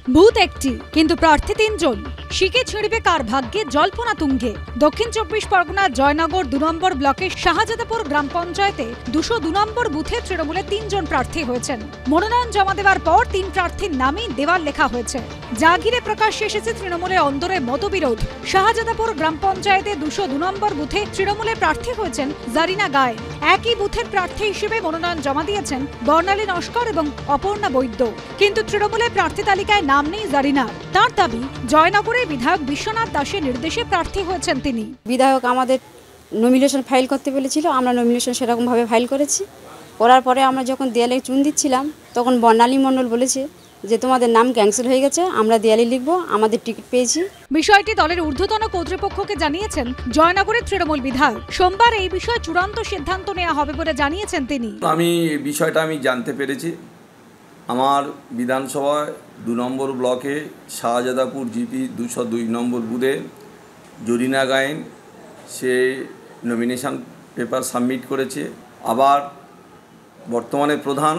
Booth একটি কিন্তু প্রার্থী 3 জন। শিকে ছিঁড়বে কার ভাগ্যে জল্পনা তুঙ্গে। দক্ষিণ 24 পরগনার জয়নগর 2 নম্বর ব্লকের শাহজাদাপুর গ্রাম পঞ্চায়েতে 202 নম্বর বুথে তৃণমূলে 3 জন প্রার্থী হয়েছেন। মনোনয়ন জমা দেওয়ার পর 3 প্রার্থীর নামই দেওয়াল লেখা হয়েছে। যা ঘিরে প্রকাশ্যে এসেছে তৃণমূলের অন্দরে মতবিরোধ। শাহজাদাপুর গ্রাম পঞ্চায়েতে 202 নম্বর বুথে তৃণমূলের প্রার্থী হয়েছেন জারিনা গায়েন। একই বুথের প্রার্থী হিসেবে মনোনয়ন জমা দিয়েছেন বর্ণালী নস্কর এবং অপর্ণা বৈদ্য। কিন্তু তৃণমূলের প্রার্থী তালিকায় নাম নেই জারিনার। তার দাবি, জয়নগরের বিধায়ক বিশ্বনাথ দাসের নির্দেশে প্রার্থী হয়েছেন তিনি। বিধায়ক আমাদের নমিনেশন ফাইল করতে বলেছিল, আমরা নমিনেশন সেরকমভাবে ফাইল করেছি। করার পরে আমরা যখন দেয়ালে চুন দিচ্ছিলাম তখন বর্ণালী মণ্ডল বলেছে যে তোমাদের নাম ক্যান্সেল হয়ে গেছে, আমরা দেয়ালে লিখবো, আমাদের টিকিট পেয়েছি। বিষয়টি দলের ঊর্ধ্বতন কর্তৃপক্ষকে জানিয়েছেন জয়নগরের তৃণমূল বিধায়ক। সোমবার এই বিষয়ে চূড়ান্ত সিদ্ধান্ত নেওয়া হবে বলে জানিয়েছেন তিনি। আমি বিষয়টা জানতে পেরেছি। আমার বিধানসভায় 2 নম্বর ব্লকে শাহজাদাপুর জিপি 202 নম্বর বুথে জারিনা গায়েন সে নমিনেশন পেপার সাবমিট করেছে। আবার বর্তমানে প্রধান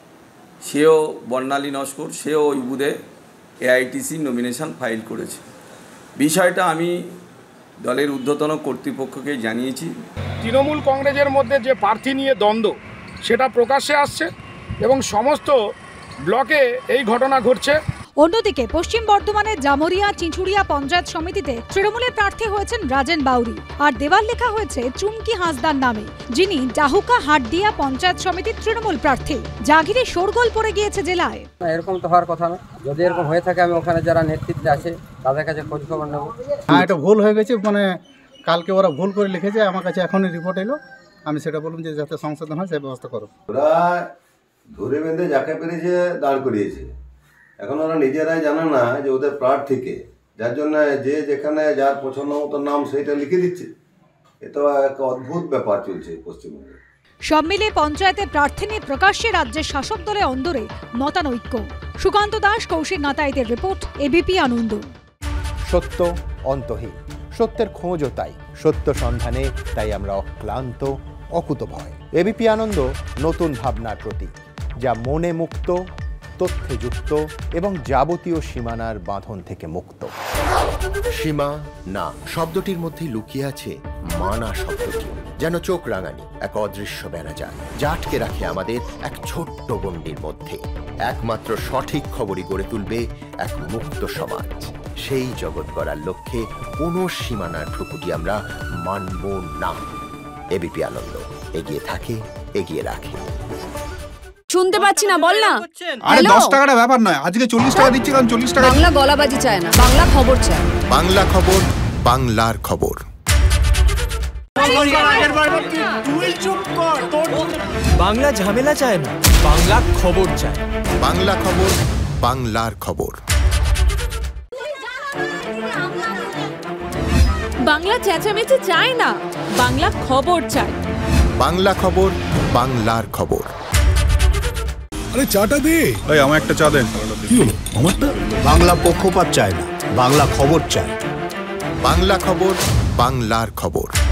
সেও বর্ণালী নস্কর, সেও ওই বুথে এআইটিসি নমিনেশন ফাইল করেছে। বিষয়টা আমি দলের ঊর্ধ্বতন কর্তৃপক্ষকে জানিয়েছি। তৃণমূল কংগ্রেসের মধ্যে যে প্রার্থী নিয়ে দ্বন্দ্ব সেটা প্রকাশ্যে আসছে এবং সমস্ত ব্লকে এই ঘটনা ঘটছে। অন্যদিকে পশ্চিম বর্ধমানের জামুরিয়া চিঁচুড়িয়া পঞ্চায়েত সমিতিতে তৃণমূলের প্রার্থী হয়েছেন রাজেন বাউরি। আর দেওয়াল লেখা হয়েছে চুমকি হাঁসদার নামে, যিনি ডাহুকা হাটদিয়া পঞ্চায়েত সমিতির তৃণমূল প্রার্থী। যা ঘিরে শোরগোল পড়ে গিয়েছে জেলায়। এরকম তো হওয়ার কথা না। যদি এরকম হয়ে থাকে আমি ওখানে যারা নেতৃত্বে আছে তাদের কাছে খোঁজ খবর নেব। হ্যাঁ, এটা ভুল হয়ে গেছে। কালকে ওরা ভুল করে লিখেছে, আমার কাছে এখনই রিপোর্ট এলো। আমি সেটা বললাম যে যাতে সংশোধন হয় সেই ব্যবস্থা করো। ওরা ধরে বেঁধে যাকে পেরেছে দাঁড় করিয়েছে। এখন ওরা নিজেরাই জানে না যে ওদের প্রার্থীকে, যার জন্য যে যেখানে যার পছন্দ মতো নাম সেইটা লিখে দিচ্ছে। এটা এক অদ্ভুত ব্যাপার চলছে পশ্চিমবঙ্গে। সব মিলে পঞ্চায়েতে প্রার্থী নিয়ে প্রকাশ্যে রাজ্যের শাসক দলের অন্দরে মতানৈক্য। সুকান্ত দাস, কৌশিক নাতাইতের রিপোর্ট, এবিপি আনন্দ। সত্য অন্তহীন, সত্যের খোঁজও তাই। সত্য সন্ধানে তাই আমরা অক্লান্ত, অকুতভয়। এবিপি আনন্দ নতুন ভাবনার প্রতীক, যা মনে মুক্ত, তথ্যে যুক্ত এবং যাবতীয় সীমানার বাঁধন থেকে মুক্ত। সীমা না শব্দটির মধ্যে লুকিয়ে আছে মানা শব্দটি, যেন চোখ রাঙানি এক অদৃশ্য ব্যানাজার, যা আটকে রাখে আমাদের এক ছোট্ট গণ্ডির মধ্যে। একমাত্র সঠিক খবরই গড়ে তুলবে এক মুক্ত সমাজ। সেই জগৎ গড়ার লক্ষ্যে কোনো সীমানার ঠুকুটি আমরা মানব না। এবিপি আনন্দ এগিয়ে থাকে, এগিয়ে রাখে। শুনতে পাচ্ছি না, বল না। আরে 10 টাকাটা ব্যাপার নয়, আজকে 40 টাকা দিচ্ছি, কারণ 40 টাকা। বাংলা গলাবাজি চায় না, বাংলা খবর চায়। বাংলা খবর, বাংলার খবর। বাংলা ঝামেলা চায় না, বাংলা খবর চায়। বাংলা খবর, বাংলার খবর। বাংলা চেঁচামেচি চায় না, বাংলা খবর চায়। বাংলা খবর, বাংলার খবর। আরে চাটা দে। এই আমার একটা চা দেন। কি হলো আমারটা? বাংলা পক্ষপাত চায় না, বাংলা খবর চায়। বাংলা খবর, বাংলার খবর।